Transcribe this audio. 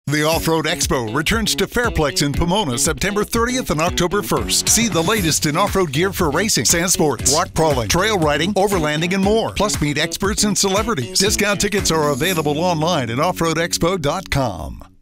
The Off-Road Expo returns to Fairplex in Pomona September 30th and October 1st. See the latest in off-road gear for racing, sand sports, rock crawling, trail riding, overlanding, and more. Plus, meet experts and celebrities. Discount tickets are available online at offroadexpo.com.